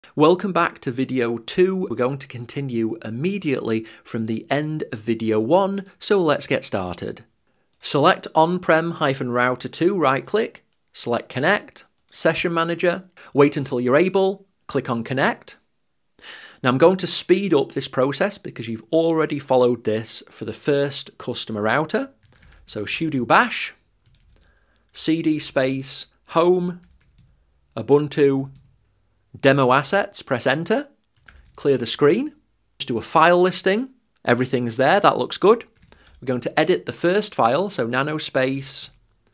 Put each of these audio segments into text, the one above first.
Welcome back to video 2. We're going to continue immediately from the end of video 1, so let's get started. Select on-prem-router 2, right click, select connect, session manager, wait until you're able, click on connect. Now I'm going to speed up this process because you've already followed this for the first customer router. So sudo bash, cd space, home, Ubuntu, demo assets, press enter, clear the screen, just do a file listing, everything's there, that looks good. We're going to edit the first file, so nanospace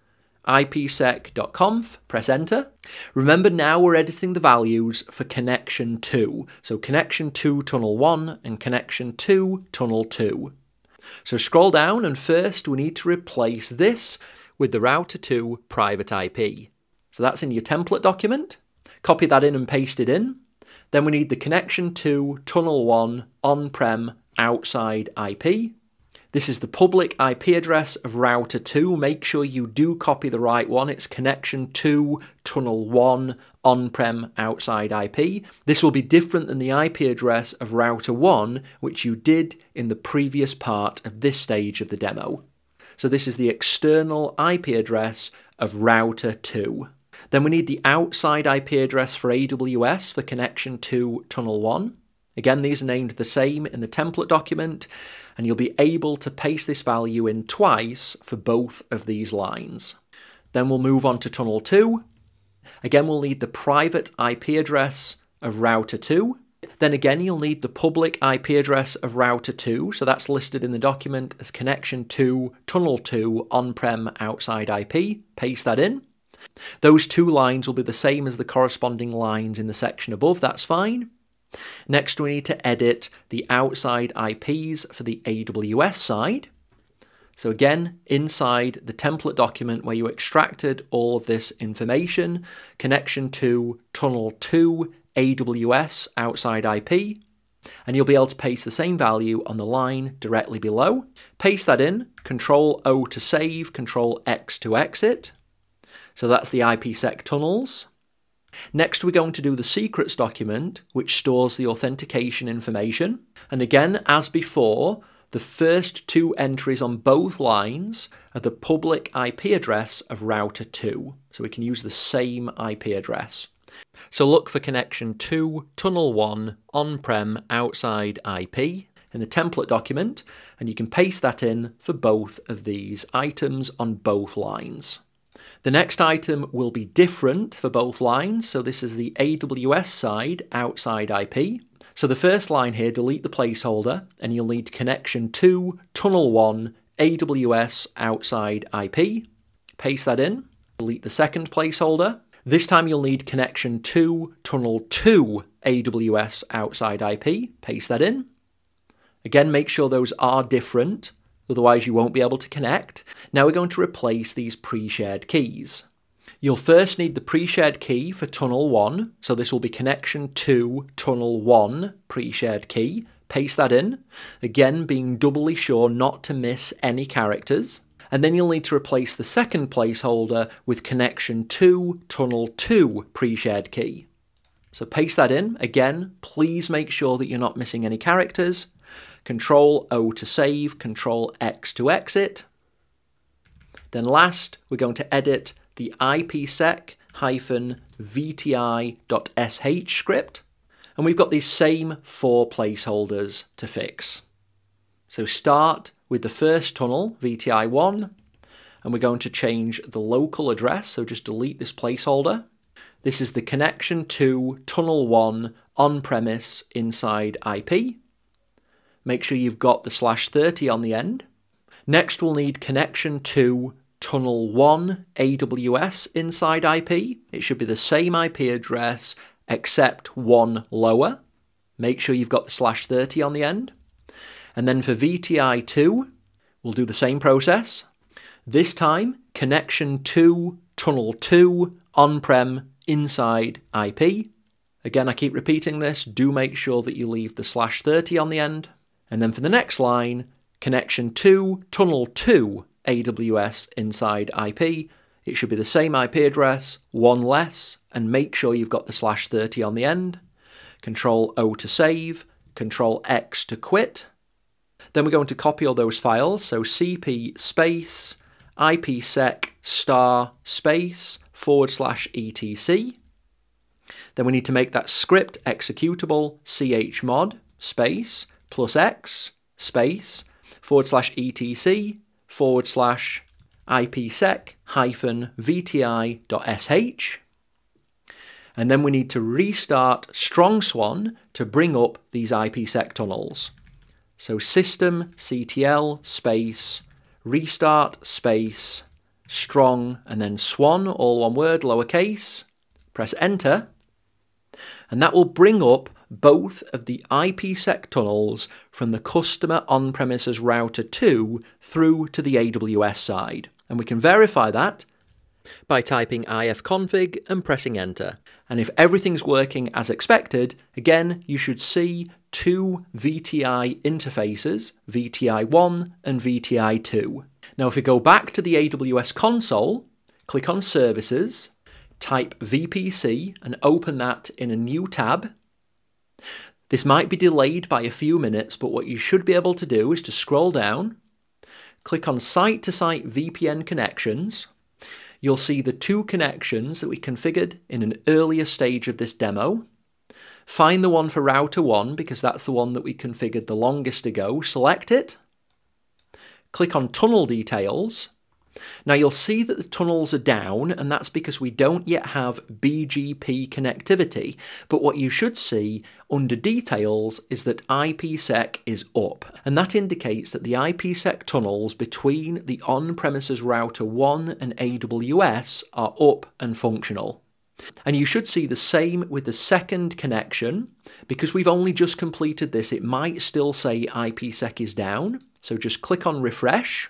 ipsec.conf, press enter. Remember now we're editing the values for connection 2, so connection 2 tunnel 1 and connection 2 tunnel 2. So scroll down and first we need to replace this with the router 2 private IP. So that's in your template document. Copy that in and paste it in. Then we need the connection 2 tunnel 1 on-prem outside IP. This is the public IP address of router 2. Make sure you do copy the right one. It's connection 2 tunnel 1 on-prem outside IP. This will be different than the IP address of router 1, which you did in the previous part of this stage of the demo. So this is the external IP address of router 2. Then we need the outside IP address for AWS for connection 2 tunnel 1. Again, these are named the same in the template document, and you'll be able to paste this value in twice for both of these lines. Then we'll move on to tunnel 2. Again, we'll need the private IP address of router 2. Then again, you'll need the public IP address of router 2, so that's listed in the document as connection 2 tunnel 2 on-prem outside IP. Paste that in. Those two lines will be the same as the corresponding lines in the section above, that's fine. Next we need to edit the outside IPs for the AWS side. So again, inside the template document where you extracted all of this information, connection 2 tunnel 2 AWS outside IP, and you'll be able to paste the same value on the line directly below. Paste that in, Control O to save, Control X to exit. So that's the IPsec tunnels. Next we're going to do the secrets document, which stores the authentication information. And again, as before, the first two entries on both lines are the public IP address of router 2. So we can use the same IP address. So look for connection 2 tunnel 1 on-prem outside IP in the template document, and you can paste that in for both of these items on both lines. The next item will be different for both lines, so this is the AWS side outside IP. So the first line here, delete the placeholder, and you'll need connection 2 tunnel 1 AWS outside IP. Paste that in. Delete the second placeholder. This time you'll need connection 2 tunnel 2 AWS outside IP. Paste that in. Again, make sure those are different, otherwise you won't be able to connect. Now we're going to replace these pre-shared keys. You'll first need the pre-shared key for tunnel 1, so this will be connection 2 tunnel 1 pre-shared key. Paste that in, again being doubly sure not to miss any characters. And then you'll need to replace the second placeholder with connection 2 tunnel 2 pre-shared key. So paste that in, again, please make sure that you're not missing any characters. Control O to save, Control X to exit. Then last, we're going to edit the ipsec-vti.sh script, and we've got these same 4 placeholders to fix. So start with the first tunnel, VTI1, and we're going to change the local address, so just delete this placeholder. This is the connection 2 tunnel 1 on-premise inside IP. Make sure you've got the /30 on the end. Next we'll need connection 2 tunnel 1 AWS inside IP. It should be the same IP address except one lower. Make sure you've got the /30 on the end. And then for VTI2, we'll do the same process. This time, connection 2 tunnel 2 on-prem inside IP. Again, I keep repeating this. Do make sure that you leave the /30 on the end. And then for the next line, connection 2 tunnel 2 AWS inside IP. It should be the same IP address, one less, and make sure you've got the /30 on the end. Control O to save, Control X to quit. Then we're going to copy all those files, so cp space ipsec star space /etc. Then we need to make that script executable chmod space +x space /etc /ipsec -vti.sh. And then we need to restart strongswan to bring up these IPsec tunnels. So systemctl space restart space strong and then swan, all one word, lowercase. Press enter. And that will bring up both of the IPsec tunnels from the customer on-premises router 2 through to the AWS side. And we can verify that by typing ifconfig and pressing enter. And if everything's working as expected, again, you should see two VTI interfaces, VTI1 and VTI2. Now, if we go back to the AWS console, click on Services, type VPC and open that in a new tab. This might be delayed by a few minutes, but what you should be able to do is to scroll down, click on Site-to-Site VPN connections. You'll see the two connections that we configured in an earlier stage of this demo. Find the one for router 1 because that's the one that we configured the longest ago. Select it. Click on Tunnel Details. Now you'll see that the tunnels are down, and that's because we don't yet have BGP connectivity, but what you should see under Details is that IPsec is up, and that indicates that the IPsec tunnels between the on-premises router 1 and AWS are up and functional. And you should see the same with the second connection. Because we've only just completed this, it might still say IPsec is down, so just click on Refresh.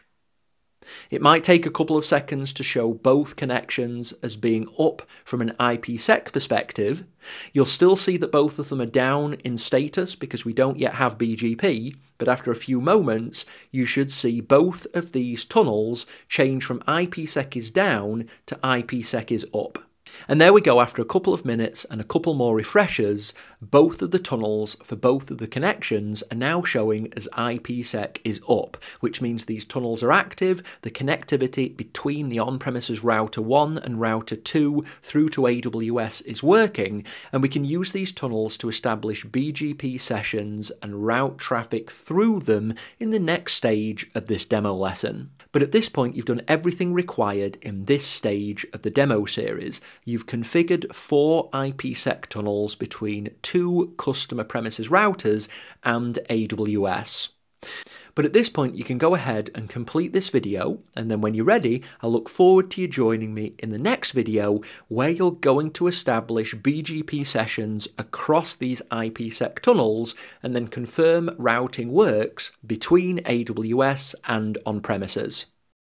It might take a couple of seconds to show both connections as being up from an IPsec perspective. You'll still see that both of them are down in status because we don't yet have BGP, but after a few moments, you should see both of these tunnels change from IPsec is down to IPsec is up. And there we go, after a couple of minutes and a couple more refreshers, both of the tunnels for both of the connections are now showing as IPsec is up, which means these tunnels are active, the connectivity between the on-premises router 1 and router 2 through to AWS is working, and we can use these tunnels to establish BGP sessions and route traffic through them in the next stage of this demo lesson. But at this point, you've done everything required in this stage of the demo series. You've configured 4 IPsec tunnels between 2 customer premises routers and AWS. But at this point, you can go ahead and complete this video, and then when you're ready, I look forward to you joining me in the next video where you're going to establish BGP sessions across these IPsec tunnels and then confirm routing works between AWS and on-premises.